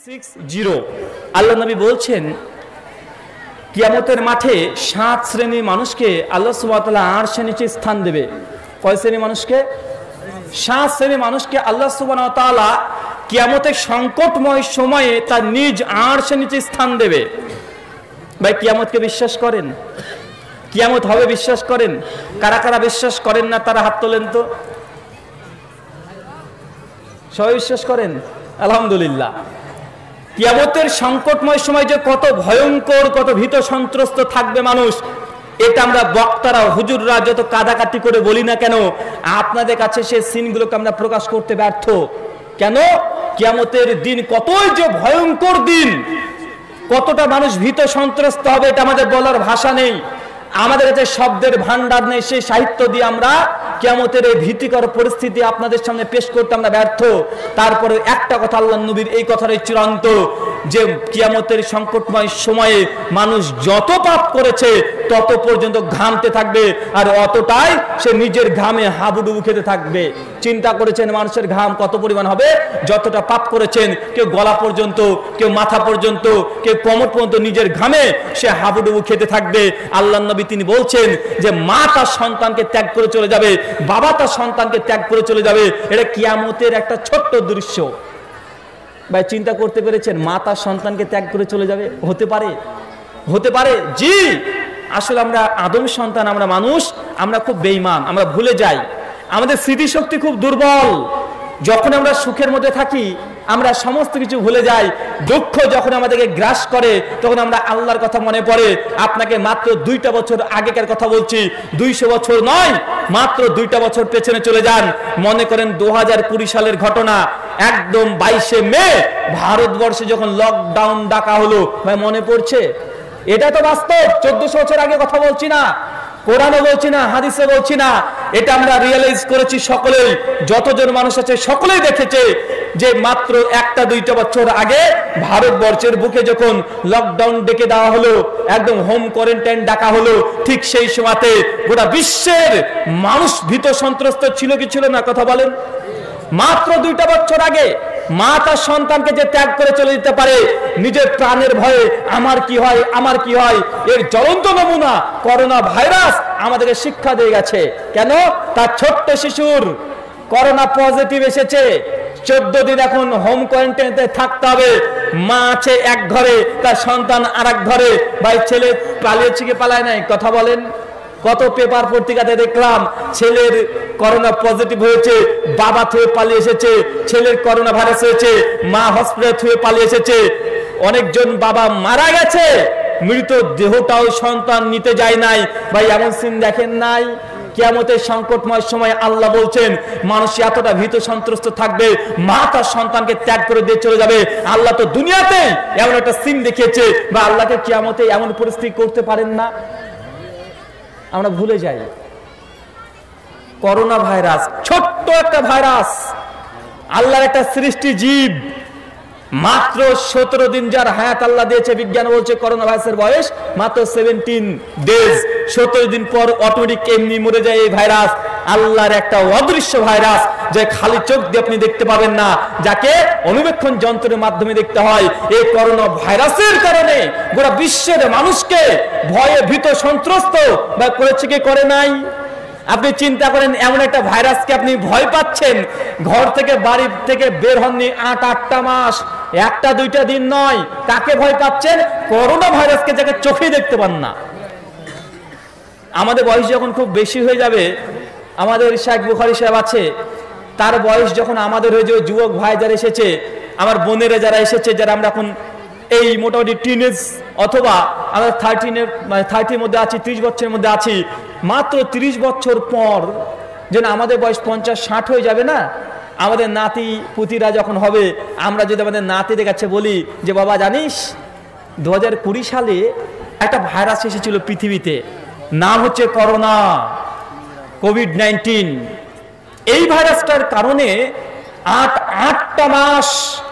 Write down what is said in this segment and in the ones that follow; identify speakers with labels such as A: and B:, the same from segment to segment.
A: 60 আল্লাহ নবী বলছেন কিয়ামতের মাঠে 7 শ্রেণীর মানুষকে আল্লাহ সুবহানাহু ওয়া তাআলা আরশের নিচে স্থান দেবে। কয় শ্রেণীর মানুষকে? 7 শ্রেণীর মানুষকে আল্লাহ সুবহানাহু ওয়া তাআলা কিয়ামতের সংকটময় সময়ে তার নিজ আরশের নিচে স্থান দেবে। ভাই কিয়ামতকে বিশ্বাস করেন? কিয়ামত হবে বিশ্বাস করেন? কারা কারা বিশ্বাস করেন না তারা হাত তোলেন তো। সবাই বিশ্বাস করেন? আলহামদুলিল্লাহ। কিয়ামতের সংকটময় সময় যে কত ভয়ঙ্কর, কত ভীত সন্ত্রস্ত থাকবে মানুষ, এটা আমরা বক্তারা হুজুররা যত কাদাকাটি করে বলি না কেন, আপনাদের কাছে সেই সিনগুলোকে আমরা প্রকাশ করতে ব্যর্থ কেন? কিয়ামতের দিন কতই যে ভয়ঙ্কর দিন, কতটা মানুষ ভীত সন্ত্রস্ত হবে, এটা আমাদের বলার ভাষা নেই, আমাদের কাছে শব্দের ভান্ডার নেই। সেই সাহিত্য দিয়ে আমরা কিয়ামতের এই ভীতিকর পরিস্থিতি আপনাদের সামনে পেশ করতে আমরা ব্যর্থ। তারপরে একটা কথা আল্লাহর নবীর এই কথাটাই চূড়ান্ত, যে কিয়ামতের সংকটময় সময়ে মানুষ যত পাপ করেছে তত পর্যন্ত ঘামতে থাকবে, আর অতটাই সে নিজের ঘামে হাবুডুবু খেতে থাকবে। চিন্তা করেছেন মানুষের ঘাম কত পরিমাণ হবে? যতটা পাপ করেছেন, কেউ গলা পর্যন্ত, কেউ মাথা পর্যন্ত, কেউ কোমর পর্যন্ত নিজের ঘামে সে হাবুডুবু খেতে থাকবে। আল্লাহর নবী তিনি বলছেন যে মা তার সন্তানকে ত্যাগ করে চলে যাবে, বাবা তার সন্তানকে ত্যাগ করে চলে যাবে। এটা কিয়ামতের একটা ছোট্ট দৃশ্য। ভাই চিন্তা করতে পেরেছেন? মা তার সন্তানকে ত্যাগ করে চলে যাবে। হতে পারে? হতে পারে। জি, আসলে আমরা আদম সন্তান, আমরা মানুষ, আমরা খুব বেঈমান, আমরা ভুলে যাই, আমাদের স্মৃতিশক্তি খুব দুর্বল। যখন আমরা সুখের মধ্যে থাকি আমরা সমস্ত কিছু ভুলে যাই, দুঃখ যখন আমাদেরকে গ্রাস করে তখন আমরা আল্লাহর কথা মনে পড়ে। আপনাকে মাত্র 2টা বছর আগেকার কথা বলছি, 200 বছর নয়, মাত্র 2টা বছর পেছনে চলে যান। মনে করেন 2020 সালের ঘটনা, একদম 22শে মে ভারতবর্ষে যখন লকডাউন ডাকা হলো, ভাই মনে পড়ছে? এটা তো বাস্তব, 1400 বছর আগে কথা বলছি না, কোরআনে বলছি না, হাদিসে বলছি না, এটা আমরা রিয়েলাইজ করেছি সকলেই, যতজন মানুষ আছে সকলেই দেখেছে যে মাত্র 1-2টা বছর আগে ভারতবর্ষের বুকে যখন লকডাউন ডেকে দেওয়া হলো, একদম হোম কোয়ারেন্টাইন ডাকা হলো, ঠিক সেই সময়তে গোটা বিশ্বের মানুষ ভীত সন্ত্রস্ত ছিল কি ছিল না? কথা বলেন। মাত্র 2টা বছর আগে মা তার সন্তানকে যে ত্যাগ করে চলে যেতে পারে নিজের প্রাণের ভয়ে, আমার কি হয়, আমার কি হয়, এর জ্বলন্ত নমুনা করোনা ভাইরাস আমাদেরকে শিক্ষা দিয়ে গেছে। কেন? তার ছোট্ট শিশুর করোনা পজিটিভ এসেছে, 14 দিন এখন হোম কোয়ারেন্টাইনে থাকতে হবে। মা আছে এক ঘরে, তার সন্তান আর এক ঘরে। ভাই ছেলে পালিয়েছে কি পালায় নাই? কথা বলেন। কত পেপার পত্রিকাতে দেখলাম ছেলের করোনা পজিটিভ হয়েছে, বাবা থুয়ে পালিয়ে এসেছে, ছেলের করোনা ভাইরাস হয়েছে, মা হসপিটালে থুয়ে পালিয়ে এসেছে। অনেকজন বাবা মারা গেছে, মৃত দেহটাও সন্তান নিতে যায় নাই। ভাই এমন সিন দেখেন নাই? কিয়ামতের সংকটময় সময় আল্লাহ বলছেন মানুষ এতটা ভীত সন্ত্রস্ত থাকবে, মা তার সন্তানকে ত্যাগ করে দিয়ে চলে যাবে। আল্লাহ তো দুনিয়াতে এমন একটা সিন দেখিয়েছে, বা আল্লাহকে কিয়ামতে এমন পরিস্থিতি করতে পারেন না? আমরা ভুলে যাই। করোনা ভাইরাস ছোট্ট একটা ভাইরাস, আল্লাহর একটা সৃষ্টি জীব, মাত্র 17 দিন যার হায়াত আল্লাহ দিয়েছে। বিজ্ঞান বলছে করোনা ভাইরাসের বয়স মাত্র 17 ডেজ, 17 দিন পর অটোমেটিক এমনি মরে যায় এই ভাইরাস। আল্লাহর একটা অদৃশ্য ভাইরাস, যে খালি চোখ দিয়ে আপনি দেখতে পাবেন না, যাকে অনুবেক্ষণ যন্ত্রের মাধ্যমে দেখতে হয়। এই করোনা ভাইরাসের কারণে গোটা বিশ্বের মানুষকে ভয়ে ভীত সন্ত্রস্ত বা করেছে কি করে নাই? আপনি চিন্তা করেন, এমন একটা ভাইরাসকে আপনি ভয় পাচ্ছেন, ঘর থেকে বাড়ি থেকে বের হননি 8-8টা মাস, 1-2টা দিন নয়। কাকে ভয় পাচ্ছেন? করোনা ভাইরাসকে, যাকে চোখে দেখতে পান না। আমাদের বয়স যখন খুব বেশি হয়ে যাবে, আমাদের শেখ বুখারী সাহেব আছে, তার বয়স যখন আমাদের হয়ে যাবে, যুবক ভাই যারা এসেছে, আমার বোনেরা যারা এসেছে, যারা আমরা এখন এই মোটামুটি টিনেজ অথবা আমরা 30-এর মধ্যে আছি, 30 বছরের মধ্যে আছি, মাত্র 30 বছর পর যেন আমাদের বয়স 50-60 হয়ে যাবে না, আমাদের নাতি পুতিরা যখন হবে, আমরা যদি আমাদের নাতিদের কাছে বলি যে বাবা জানিস 2020 সালে একটা ভাইরাস এসেছিল পৃথিবীতে, নাম হচ্ছে করোনা, কোভিড-19। এই ভাইরাসটার কারণে 8-8টা মাস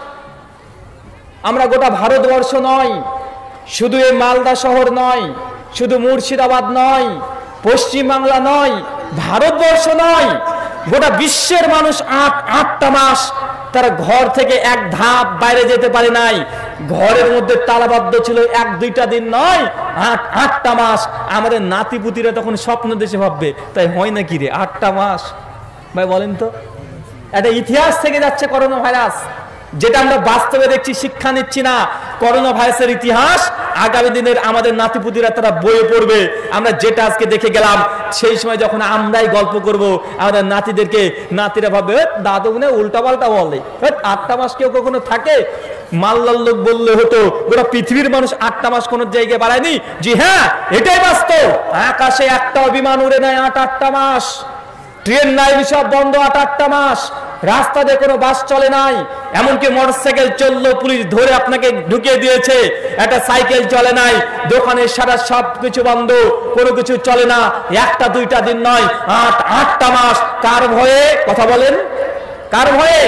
A: আমরা গোটা ভারতবর্ষ নয়, শুধু এই মালদা শহর নয়, শুধু মুর্শিদাবাদ নয়, পশ্চিম বাংলা নয়, ভারতবর্ষ নয়, গোটা বিশ্বের মানুষ আটটা মাস তারা ঘর থেকে এক ধাপ বাইরে যেতে পারে নাই, ঘরের মধ্যে তালাবদ্ধ ছিল, 1-2টা দিন নয়, 8টা মাস। আমাদের নাতিপুতিরা তখন স্বপ্ন দেশে ভাববে, তাই হয় নাকি রে 8টা মাস? ভাই বলেন তো, একটা ইতিহাস থেকে যাচ্ছে করোনা ভাইরাস, যেটা আমরা বাস্তবে দেখছি, শিক্ষা নিচ্ছি না। করোনা ভাইরাসের ইতিহাস আগামী দিনের আমাদের নাতিপুতিরা তারা বইয়ে পড়বে। আমরা যেটা আজকে দেখে গেলাম, সেই সময় যখন আমরাই গল্প করব আমাদের নাতিদেরকে, নাতিরা ভাববে দাদু মনে উল্টা পাল্টা বলে, 8টা মাস কেউ কখনো থাকে? মাল্লার লোক বললে হতো গোটা পৃথিবীর মানুষ 8টা মাস কোন জায়গায় বাড়ায়নি। জি হ্যাঁ, এটাই বাস্তব। আকাশে একটাও বিমান উড়ে নাই 8টা মাস, ট্রেন নাই, সব বন্ধ 8টা মাস, রাস্তাতে কোনো বাস চলে নাই, এমনকি মোটরসাইকেল চললো পুলিশ ধরে আপনাকে ঢুকিয়ে দিয়েছে, একটা সাইকেল চলে নাই, দোকানের সারা সবকিছু বন্ধ, কোনো কিছু চলে না। 1-2টা দিন নয়, 8টা মাস। কার ভয়ে? কথা বলেন, কার ভয়ে?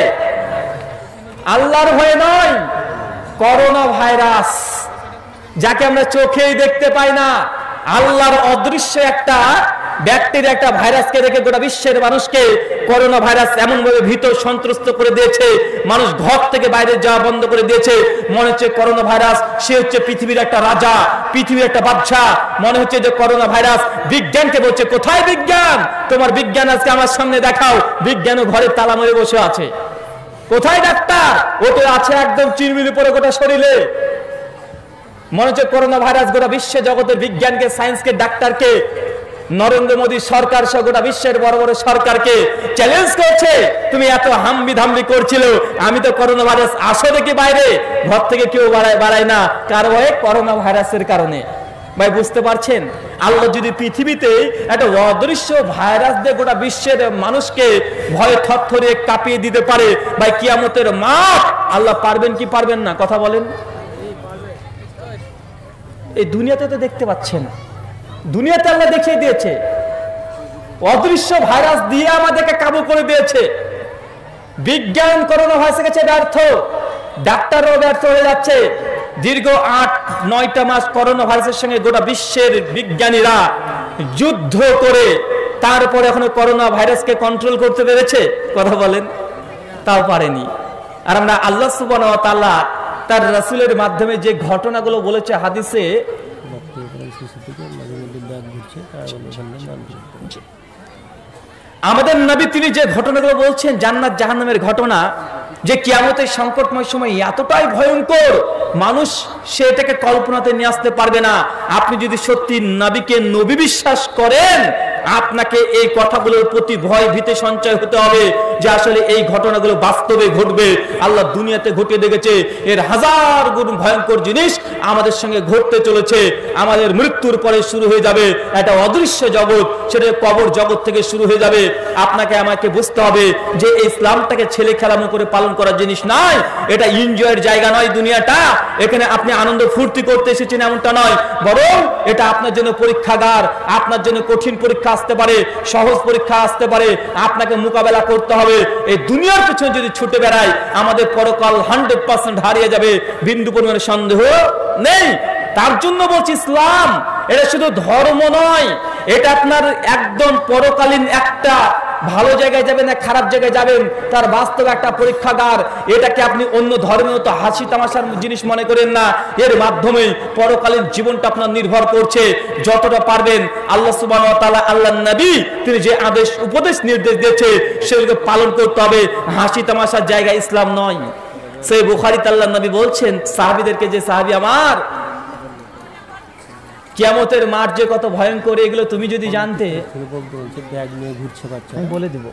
A: আল্লাহর ভয়ে নয়। করোনা ভাইরাস, যাকে আমরা চোখেই দেখতে পাই না, আল্লাহর অদৃশ্য একটা ব্যাকটেরিয়া, একটা ভাইরাসকে দেখে গোটা বিশ্বের মানুষকে করোনা ভাইরাস এমন ভাবে ভীত সন্ত্রস্ত করে দিয়েছে, মানুষ ঘর থেকে বাইরে যাওয়া বন্ধ করে দিয়েছে। মনে হচ্ছে করোনা ভাইরাস সে হচ্ছে পৃথিবীর একটা রাজা, পৃথিবীর একটা বাদশা। মনে হচ্ছে যে করোনা ভাইরাস বিজ্ঞানকে বলছে, কোথায় বিজ্ঞান? তোমার বিজ্ঞান আজকে আমার সামনে দেখাও। বিজ্ঞানও ঘরে তালা মেরে বসে আছে। কোথায় ডাক্তার? ও তো আছে একদম চিরমির উপরে গোটা শরীরে। মনে হচ্ছে করোনা ভাইরাস গোটা বিশ্ব জগতের বিজ্ঞানকে, সায়েন্সকে, ডাক্তারকে, নরেন্দ্র মোদী সরকার সহ গোটা বিশ্বের বড় বড় সরকারকে চ্যালেঞ্জ করছে, তুমি এত হাম্বি ধাম্বি করছিল, আমি তো করোনা ভাইরাস আসো দেখি বাইরে, ঘর থেকে কেউ বাড়ায় না। কার ভয়ে? করোনা ভাইরাসের কারণে। ভাই বুঝতে পারছেন, আল্লাহ যদি পৃথিবীতে একটা অদৃশ্য ভাইরাস দিয়ে গোটা বিশ্বের মানুষকে ভয়ে থরথরিয়ে কাঁপিয়ে দিতে পারে, ভাই কিয়ামতের মাঠ আল্লাহ পারবেন কি পারবেন না? কথা বলেন। এই দুনিয়াতে তো দেখতে পাচ্ছেন, দুনিয়াতে আল্লাহ দেখিয়ে দিয়েছে, অদৃশ্য ভাইরাস দিয়ে আমাদেরকে কাবু করে দিয়েছে। বিজ্ঞান করোনা ভাইরাসের কাছে ব্যর্থ, ডাক্তারও ব্যর্থ হয়ে যাচ্ছে। দীর্ঘ 8-9টা মাস করোনা ভাইরাসের সঙ্গে গোটা বিশ্বের বিজ্ঞানীরা যুদ্ধ করে তারপরে এখনো করোনা ভাইরাসকে কন্ট্রোল করতে পেরেছে? কথা বলেন, তাও পারেনি। আর আমরা আল্লাহ সুবহানাহু ওয়া তাআলা তার রাসূলের মাধ্যমে যে ঘটনাগুলো বলেছে হাদিসে, আমাদের নবী তিনি যে ঘটনাগুলো বলছেন জান্নাত জাহান্নামের ঘটনা, যে কিয়ামতের সংকটময় সময় এতটাই ভয়ঙ্কর, মানুষ সেটাকে কল্পনাতে নিয়ে আসতে পারবে না। আপনি যদি সত্যি নবীকে নবী বিশ্বাস করেন, আপনাকে এই কথাগুলোর প্রতি ভয় ভীতি সঞ্চয় হতে হবে যে আসলে এই ঘটনাগুলো বাস্তবে ঘটবে। আল্লাহ দুনিয়াতে ঘটিয়ে দেখেছে, এর 1000 গুণ ভয়ঙ্কর জিনিস আমাদের সঙ্গে ঘটতে চলেছে। আমাদের মৃত্যুর পরে শুরু হয়ে যাবে একটা অদৃশ্য জগৎ, সেটা কবর জগৎ থেকে শুরু হয়ে যাবে। আপনাকে আমাকে বুঝতে হবে যে ইসলামটাকে ছেলে খেলামো করে পালন করার জিনিস নয়, এটা এনজয়ের জায়গা নয়। দুনিয়াটা এখানে আপনি আনন্দ ফুর্তি করতে এসেছেন এমনটা নয়, বরং এটা আপনার জন্য পরীক্ষাগার। আপনার জন্য কঠিন পরীক্ষা আসতে পারে, সহজ পরীক্ষা আসতে পারে, আপনাকে মোকাবেলা করতে হবে। এই দুনিয়ার পিছনে যদি ছুটে বেড়াই, আমাদের পরকাল 100% হারিয়ে যাবে, বিন্দু পরিমাণে সন্দেহ নেই। তার জন্য বলছি, ইসলাম এটা শুধু ধর্ম নয়, এটা আপনার একদম পরকালীন একটা ভালো জায়গায় যাবেন না খারাপ জায়গায় যাবেন তার বাস্তব একটা পরীক্ষাগার। এটাকে আপনি অন্য ধর্মের মতো হাসি তামাশার জিনিস মনে করেন না, এর মাধ্যমে পরকালীন জীবনটা আপনার নির্ভর করছে। যতটা পারবেন আল্লাহ সুবহানাহু ওয়া তাআলা, আল্লাহর নবী তিনি যে আদেশ উপদেশ নির্দেশ দিয়েছে সেগুলোকে পালন করতে হবে। হাসি তামাশার জায়গা ইসলাম নয়। সেই বুখারীতে আল্লাহর নবী বলছেন সাহাবীদেরকে, যে সাহাবী আমার, কিয়ামতের মাঠ যে কত ভয়ঙ্কর, এগুলো তুমি যদি জানতে, আমি বলে দেব।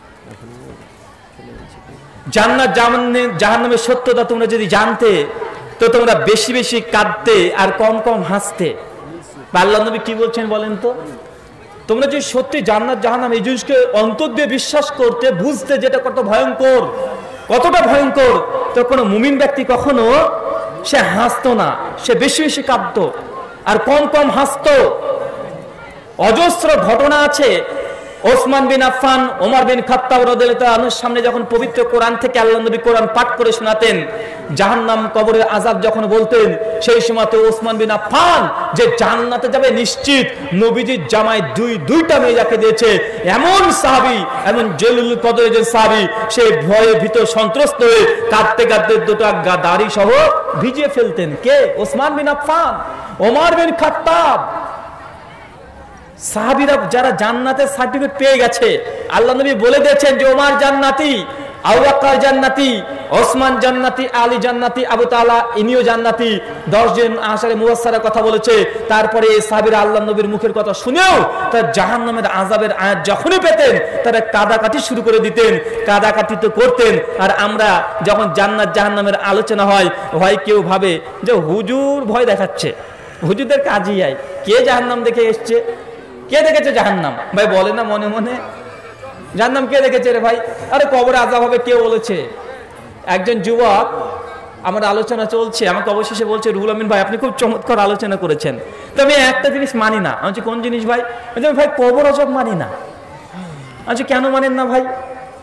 A: জান্নাত জাহান্নামের সত্যতা তোমরা যদি জানতে, তো তোমরা বেশি বেশি কাঁদতে আর কম কম হাসতে। আল্লাহর নবী কি বলছেন বলেন তো? তোমরা যদি সত্যি জান্নাত জাহান্নাম এই জিনিসকে অন্তর দিয়ে বিশ্বাস করতে, বুঝতে যেটা কত ভয়ঙ্কর, কতটা ভয়ঙ্কর, তো কোনো মুমিন ব্যক্তি কখনো সে হাসতো না, সে বেশি বেশি কাঁদতো আর কম কম হাসতো। অজস্র ঘটনা আছে ওসমান বিন আফফান, ওমর বিন খাত্তাব রাদিয়াল্লাহু আনহুর সামনে যখন পবিত্র কোরআন থেকে আল্লাহর নবী কোরআন পাঠ করে শোনাতেন, জাহান্নাম কবরের আযাব যখন বলতেন, সেই সময়তে ওসমান বিন আফফান যে জান্নাতে যাবে নিশ্চিত, নবীজির জামায় দুইটা মেয়ে যাকে দিয়েছে, এমন সাহাবী, এমন জলিল কদরের যে সাহাবী, সে ভয়ে ভীত সন্ত্রস্ত হয়ে কাঁদতে কাঁদতে দুটো দাড়ি সহ ভিজিয়ে ফেলতেন। কে? ওসমান বিন আফফান, ওমর বিন খাত্তাব। সাহাবীরা যারা জান্নাতের সার্টিফিকেট পেয়ে গেছে, আল্লাহ নবী বলে দিয়েছেন যে ওমর জান্নাতি, আবু বকর জান্নাতি, ওসমান জান্নাতি, আলী জান্নাতি, আবু তাআলা ইনিও জান্নাতি। 10 জন আশারে মুবাশশারা কথা বলেছে। তারপরে এই সাহাবীরা আল্লাহ নবীর মুখের কথা শুনেও তার জাহান্নামের আযাবের আয়াত যখনই পেতেন, তারা কাদাকাটি শুরু করে দিতেন, কাদাকাটি তো করতেন। আর আমরা যখন জান্নাত জাহান্নামের আলোচনা হয়, কেউ ভাবে যে হুজুর ভয় দেখাচ্ছে, হুজুরদের কাজই আয়, কে জাহান্নাম দেখে এসছে, কে দেখেছে জাহান্নাম? ভাই বলে না মনে মনে, জাহান্নাম কে দেখেছে রে ভাই? আরে কবরে আযাব হবে কে বলেছে? একজন যুবক, আমার আলোচনা চলছে, আমাকে অবশেষে বলছে, রুহুল আমিন ভাই আপনি খুব চমৎকার আলোচনা করেছেন, তো আমি একটা জিনিস মানি না। আমি বলছি কোন জিনিস ভাই? ভাই কবর আযাব মানি না। আচ্ছা কেন মানেন না ভাই?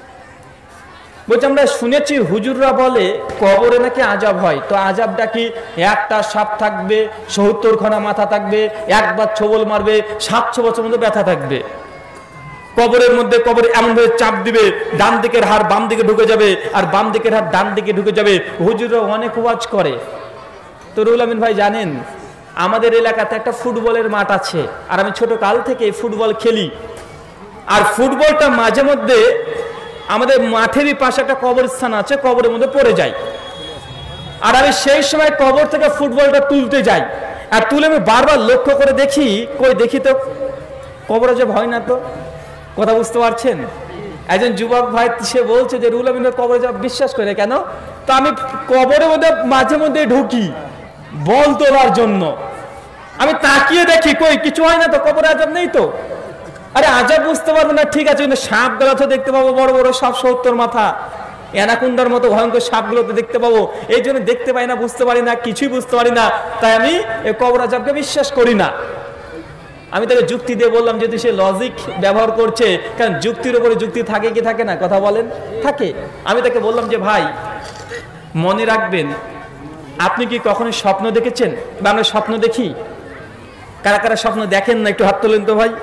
A: বলছে আমরা শুনেছি হুজুররা বলে কবরে নাকি আযাব হয়। তো আযাবটা কি? একটা সাপ থাকবে, ৭০ খানা মাথা থাকবে, একবার ছোবল মারবে, ৭০০ বছর মধ্যে ব্যথা থাকবে। কবরের মধ্যে কবরে এমন ভাবে চাপ দিবে, ডান দিকের হাড় বাম দিকে ঢুকে যাবে, আর বাম দিকের হাড় ডান দিকে ঢুকে যাবে। হুজুররা অনেক ওয়াজ করে। তো রুহুল আমিন ভাই জানেন, আমাদের এলাকাতে একটা ফুটবলের মাঠ আছে, আর আমি ছোট কাল থেকে ফুটবল খেলি। আর ফুটবলটা মাঝে মধ্যে আমাদের মাঠেরই পাশে একটা কবরস্থান আছে, কবরের মধ্যে পড়ে যায়। আর আমি সেই সময় কবর থেকে ফুটবলটা তুলতে যাই, আর তুলে আমি বারবার লক্ষ্য করে দেখি, কই দেখি তো কবরে যে ভয় না। তো কথা বুঝতে পারছেন? একজন যুবক ভাই সে বলছে যে রুহুল আমিন কবরে যা বিশ্বাস করে কেন? তো আমি কবরের মধ্যে মাঝে মধ্যে ঢুকি বল তোলার জন্য। আমি তাকিয়ে দেখি, কই কিছু হয় না তো, কবরে আযাব নেই তো। আরে আযাব বুঝতে পারবো না ঠিক আছে, কিন্তু সাপ গুলো তো দেখতে পাবো, বড় বড় সাপ, ৭০ মাথা, অ্যানাকোন্ডার মতো ভয়ঙ্কর সাপগুলো তো দেখতে পাবো। এই জন্য দেখতে পাই না, বুঝতে পারি না, কিছুই বুঝতে পারি না, তাই আমি এই কবর আযাবকে বিশ্বাস করি না। আমি তাকে যুক্তি দিয়ে বললাম, যদি সে লজিক ব্যবহার করছে, কারণ যুক্তির উপরে যুক্তি থাকে কি থাকে না, কথা বলেন, থাকে। আমি তাকে বললাম যে ভাই মনে রাখবেন, আপনি কি কখনো স্বপ্ন দেখেছেন? বা আমরা স্বপ্ন দেখি? কারা কারা স্বপ্ন দেখেন না একটু হাত তোলেন তো ভাই।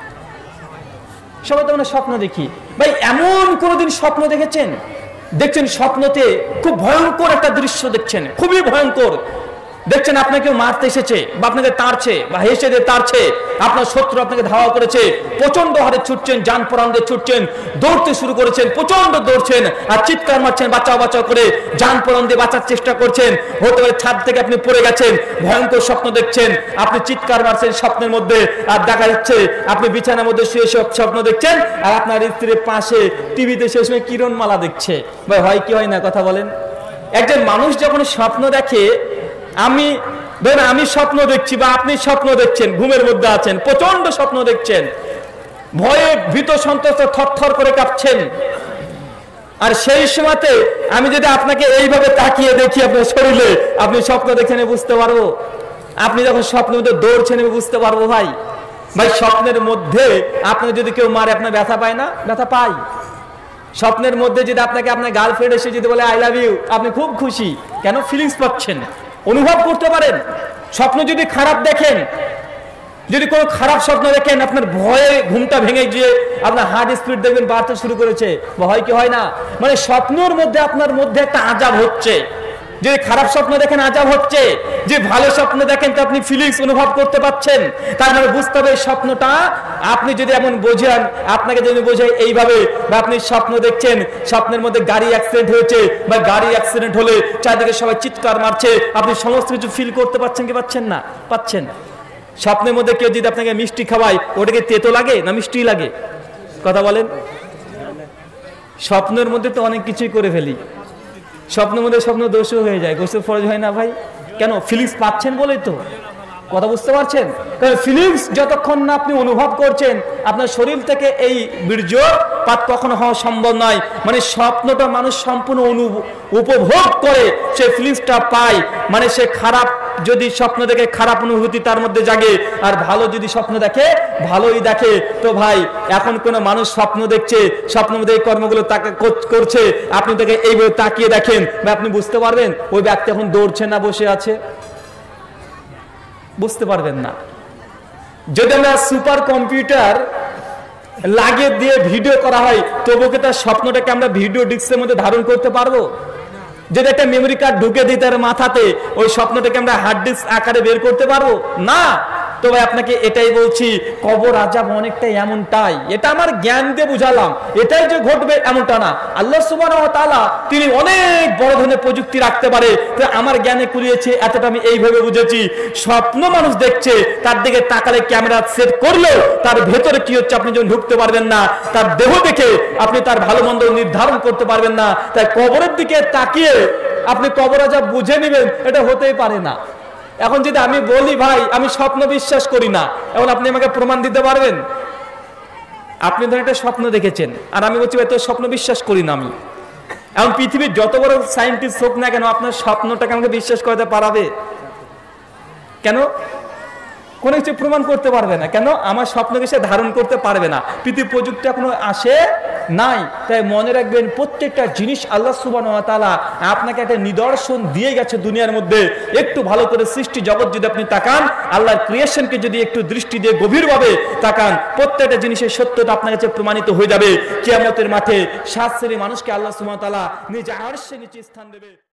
A: সবাই তো আমরা স্বপ্ন দেখি। ভাই এমন কোনদিন স্বপ্ন দেখেছেন? দেখছেন স্বপ্নতে খুব ভয়ঙ্কর একটা দৃশ্য দেখছেন, খুবই ভয়ঙ্কর দেখছেন, আপনাকে মারতে এসেছে, বা আপনাকে তাড়ছে, বা হেসে দিয়ে তাড়ছে, আপনার শত্রু আপনাকে ধাওয়া করেছে, প্রচন্ড হারে ছুটছেন, যান প্রাণ দিয়ে ছুটছেন, দৌড়তে শুরু করেছেন, প্রচন্ড দৌড়ছেন, আর চিৎকার মারছেন, বাঁচাও বাঁচাও করে যান প্রাণ দিয়ে বাঁচার চেষ্টা করছেন। হতে পারে ছাদ থেকে আপনি পড়ে গেছেন, ভয়ঙ্কর স্বপ্ন দেখছেন, আপনি চিৎকার মারছেন স্বপ্নের মধ্যে, আর দেখা যাচ্ছে আপনি বিছানার মধ্যে শুয়ে স্বপ্ন দেখছেন, আর আপনার স্ত্রীর পাশে টিভিতে সেই সময় কিরণমালা দেখছে। ভাই হয় কি হয় না, কথা বলেন? একজন মানুষ যখন স্বপ্ন দেখে, আমি স্বপ্ন দেখছি, বা আপনি স্বপ্ন দেখছেন, ঘুমের মধ্যে আছেন, প্রচন্ড স্বপ্ন দেখছেন, ভয়ে ভীত সন্ত্রস্ত থরথর করে কাঁপছেন। আর সেই সময়তে আমি যদি আপনাকে এইভাবে তাকিয়ে দেখি আপনার শরীরে, আপনি স্বপ্ন দেখেন বুঝতে পারবো? আপনি যখন স্বপ্নের মধ্যে দৌড়ছেন আমি বুঝতে পারবো ভাই। ভাই স্বপ্নের মধ্যে আপনার যদি কেউ মারে, আপনার ব্যথা পায় না? ব্যথা পাই। স্বপ্নের মধ্যে যদি আপনাকে আপনার গার্লফ্রেন্ড এসে যদি বলে আই লাভ ইউ, আপনি খুব খুশি, কেন? ফিলিংস পাচ্ছেন, অনুভব করতে পারেন। স্বপ্ন যদি খারাপ দেখেন, যদি কোনো খারাপ স্বপ্ন দেখেন, আপনার ভয়ে ঘুমটা ভেঙে গিয়ে আপনার হার্ট স্পিড দেখবেন বাড়তে শুরু করেছে, ভয় কি হয় না? মানে স্বপ্নের মধ্যে আপনার মধ্যে একটা আযাব হচ্ছে। যদি খারাপ স্বপ্ন দেখেন আযাব হচ্ছে, যে ভালো স্বপ্ন দেখেন তো আপনি ফিলিংস অনুভব করতে পাচ্ছেন। তার মানে বুঝতে হবে স্বপ্নটা আপনি যদি এমন বোঝেন, আপনাকে যদি বোঝায় এইভাবে, বা আপনি স্বপ্ন দেখছেন, স্বপ্নের মধ্যে গাড়ি অ্যাক্সিডেন্ট হয়েছে, বা গাড়ি অ্যাক্সিডেন্ট হলে চারদিকে সবাই চিৎকার মারছে, আপনি সমস্ত কিছু ফিল করতে পাচ্ছেন কি পাচ্ছেন না? পাচ্ছেন। স্বপ্নের মধ্যে কেউ যদি আপনাকে মিষ্টি খাওয়ায়, ওটাকে তেতো লাগে না মিষ্টি লাগে? কথা বলেন। স্বপ্নের মধ্যে তো অনেক কিছুই করে ফেলি, স্বপ্নের মধ্যে স্বপ্ন দোষও হয়ে যায়, গোসল ফরজ হয় না ভাই। কেন? ফিলিংস পাচ্ছেন বলেই তো। কথা বুঝতে পারছেন? কারণ ফিলিংস যতক্ষণ না আপনি অনুভব করছেন, আপনার শরীর থেকে এই বীর্যপাত কখনো হওয়া সম্ভব নয়। মানে স্বপ্নটা মানুষ সম্পূর্ণ উপভোগ করে, সে ফিলিংসটা পায়, মানে সে খারাপ যদি স্বপ্ন দেখে খারাপ অনুভূতি তার মধ্যে জাগে, আর ভালো যদি স্বপ্ন দেখে ভালোই দেখে। তো ভাই এখন কোন মানুষ স্বপ্ন দেখছে, স্বপ্নের মধ্যে এই কর্মগুলো তাকে করছে, আপনি তাকে এইভাবে তাকিয়ে দেখেন, আপনি বুঝতে পারবেন ওই ব্যক্তি এখন দৌড়ছে না বসে আছে? বুঝতে পারবেন না। যদি আমরা সুপার কম্পিউটার লাগিয়ে দিয়ে ভিডিও করা হয়, তবুও কি তার স্বপ্নটাকে আমরা ভিডিও ডিস্কের মধ্যে ধারণ করতে পারবো? যদি একটা মেমোরি কার্ড ঢুকে দিই তার মাথাতে, ওই স্বপ্নটাকে আমরা হার্ড ডিস্ক আকারে বের করতে পারবো না। তো ভাই আপনাকে এটাই বলছি, কবর আযাব অনেকটাই এমনটাই। এটা আমার জ্ঞান দিয়ে বুঝালাম, এটাই যে ঘটবে এমনটা না। আল্লাহ সুবহানাহু ওয়া তাআলা তিনি অনেক বড় ধরনের প্রযুক্তি রাখতে পারে, তো আমার জ্ঞানে কুলিয়েছে এতটা আমি এইভাবে বুঝেছি। স্বপ্ন মানুষ দেখছে, তার দিকে তাকালে ক্যামেরা সেট করলেও তার ভেতরে কি হচ্ছে আপনি যখন ঢুকতে পারবেন না, তার দেহ দেখে আপনি তার ভালো মন্দ নির্ধারণ করতে পারবেন না। তাই কবরের দিকে তাকিয়ে আপনি কবর আযাব বুঝে নেবেন, এটা হতেই পারে না। এখন যদি আমি বলি ভাই আমি স্বপ্ন বিশ্বাস করি না, এখন আপনি আমাকে প্রমাণ দিতে পারবেন? আপনি ধরেন একটা স্বপ্ন দেখেছেন, আর আমি বলছি ভাই তোর স্বপ্ন বিশ্বাস করি না আমি। এখন পৃথিবীর যত বড় সায়েন্টিস্ট হোক না কেন, আপনার স্বপ্নটাকে আমাকে বিশ্বাস করতে পারাবে কেন? কোনো কিছু প্রমাণ করতে পারবে না। কেন? আমার স্বপ্নকে সে ধারণ করতে পারবে না। পৃথিবীর প্রযুক্তি এখনো আসে নাই। তাই মনে রাখবেন, প্রত্যেকটা জিনিস আল্লাহ সুবহানাহু ওয়া তাআলা আপনাকে একটা নিদর্শন দিয়ে গেছে দুনিয়ার মধ্যে। একটু ভালো করে সৃষ্টি জগৎ যদি আপনি তাকান, আল্লাহর ক্রিয়েশনকে যদি একটু দৃষ্টি দিয়ে গভীরভাবে তাকান, প্রত্যেকটা জিনিসের সত্যতা আপনার কাছে প্রমাণিত হয়ে যাবে। কিয়ামতের মাঠে 7 শ্রেণীর মানুষকে আল্লাহ সুবহানাহু ওয়া তাআলা নিজে আরশের নিচে স্থান দেবে।